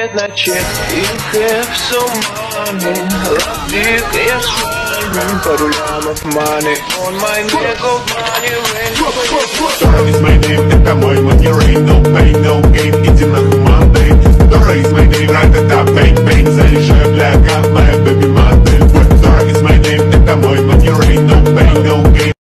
на чек и have some money. Love dick, yes, пару лямов money on my neck of money rain. Dora is my name, это мой money rain. No pain, no gain, иди нахуй Monday. Dora is my name, ра-та-та, bang, bang. Заряжаю, бля,